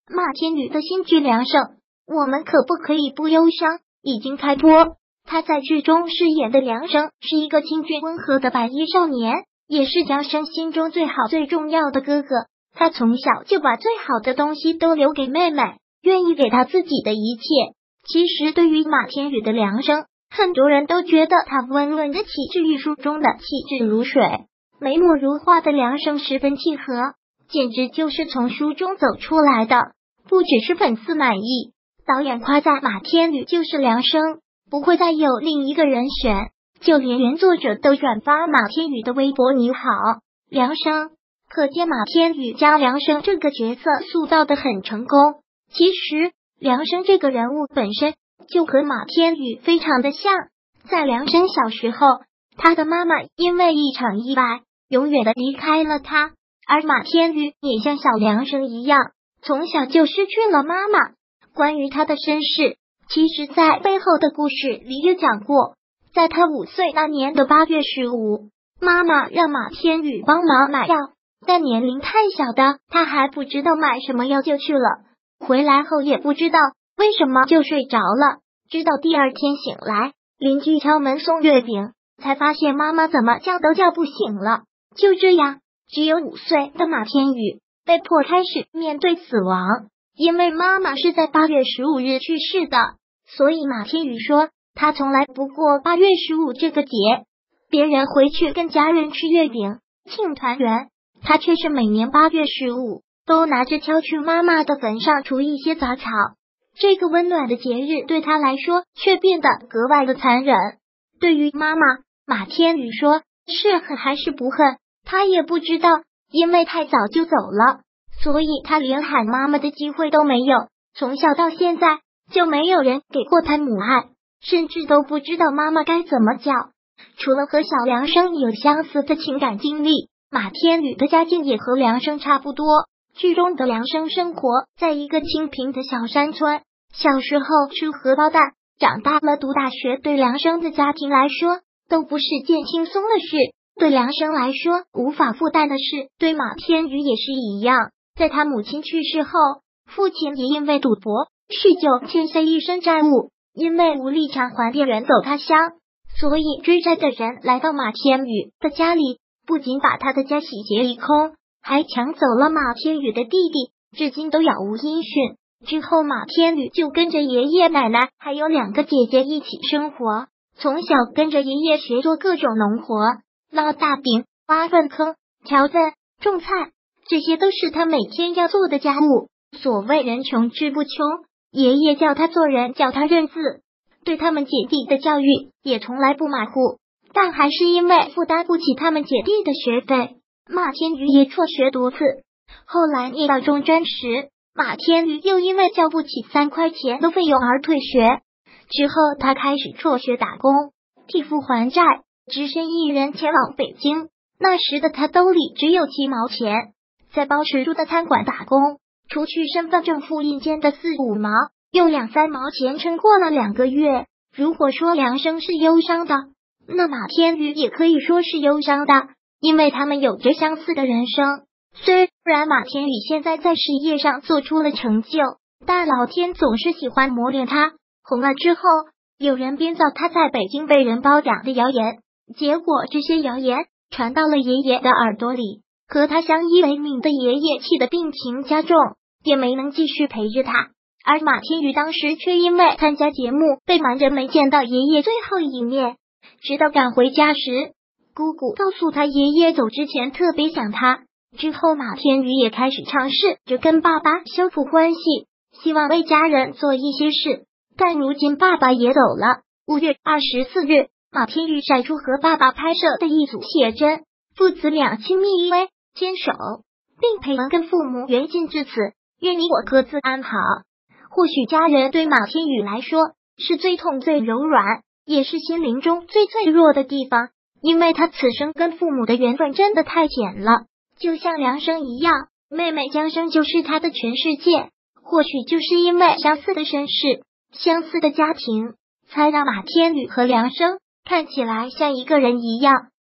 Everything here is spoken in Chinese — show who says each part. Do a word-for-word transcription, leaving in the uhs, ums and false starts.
Speaker 1: 马天宇的新剧《梁胜》，我们可不可以不忧伤？已经开播。他在剧中饰演的梁胜是一个清俊温和的白衣少年，也是梁胜心中最好最重要的哥哥。他从小就把最好的东西都留给妹妹，愿意给他自己的一切。其实对于马天宇的梁胜，很多人都觉得他温润的气质与书中的气质如水，眉目如画的梁胜十分契合，简直就是从书中走出来的。不只是粉丝满意，导演夸赞马天宇就是梁胜，不会再有另一个人选，就连原作者都转发马天宇的微博你好梁胜，可见马天宇将梁胜这个角色塑造得很成功。其实梁胜这个人物本身就和马天宇非常的像，在梁胜小时候，他的妈妈因为一场意外永远的离开了他，而马天宇也像小梁胜一样，从小就失去了妈妈。关于他的身世，其实在背后的故事里也讲过，在他五岁那年的八月十五，妈妈让马天宇帮忙买药，但年龄太小的他还不知道买什么药就去了，回来后也不知道为什么就睡着了，直到第二天醒来，邻居敲门送月饼，才发现妈妈怎么叫都叫不醒了。就这样，只有五岁的马天宇被迫开始面对死亡。因为妈妈是在八月十五日去世的，所以马天宇说他从来不过八月十五这个节，别人回去跟家人吃月饼庆团圆，他却是每年八月十五都拿着锹去妈妈的坟上除一些杂草。这个温暖的节日对他来说却变得格外的残忍。对于妈妈，马天宇说是恨还是不恨他也不知道，因为太早就走了，所以他连喊妈妈的机会都没有，从小到现在就没有人给过他母爱，甚至都不知道妈妈该怎么叫。除了和小梁生有相似的情感经历，马天宇的家境也和梁生差不多。剧中的梁生生活在一个清贫的小山村，小时候吃荷包蛋，长大了读大学，对梁生的家庭来说都不是件轻松的事。对梁生来说无法负担的事，对马天宇也是一样。在他母亲去世后，父亲也因为赌博酗酒欠下一身债务，因为无力偿还便远走他乡，所以追债的人来到马天宇的家里，不仅把他的家洗劫一空，还抢走了马天宇的弟弟，至今都杳无音讯。之后马天宇就跟着爷爷奶奶还有两个姐姐一起生活，从小跟着爷爷学做各种农活，烙大饼、挖粪坑、挑粪、种菜，这些都是他每天要做的家务。所谓人穷志不穷，爷爷叫他做人，叫他认字，对他们姐弟的教育也从来不马虎。但还是因为负担不起他们姐弟的学费，马天宇也辍学多次。后来念到中专时，马天宇又因为交不起三块钱的费用而退学。之后他开始辍学打工，替父还债，只身一人前往北京。那时的他兜里只有七毛钱，在包食住的餐馆打工，除去身份证复印间的四五毛，用两三毛钱撑过了两个月。如果说梁生是忧伤的，那马天宇也可以说是忧伤的，因为他们有着相似的人生。虽然马天宇现在在事业上做出了成就，但老天总是喜欢磨练他。红了之后，有人编造他在北京被人包养的谣言，结果这些谣言传到了爷爷的耳朵里，和他相依为命的爷爷气得病情加重，也没能继续陪着他。而马天宇当时却因为参加节目被瞒着没见到爷爷最后一面，直到赶回家时，姑姑告诉他爷爷走之前特别想他。之后马天宇也开始尝试着跟爸爸修复关系，希望为家人做一些事，但如今爸爸也走了。五月二十四日，马天宇晒出和爸爸拍摄的一组写真，父子俩亲密依偎牵手，并配文跟父母缘尽至此，愿你我各自安好。或许家人对马天宇来说是最痛最柔软，也是心灵中最脆弱的地方，因为他此生跟父母的缘分真的太浅了。就像梁生一样，妹妹江生就是他的全世界。或许就是因为相似的身世，相似的家庭，才让马天宇和梁生看起来像一个人一样。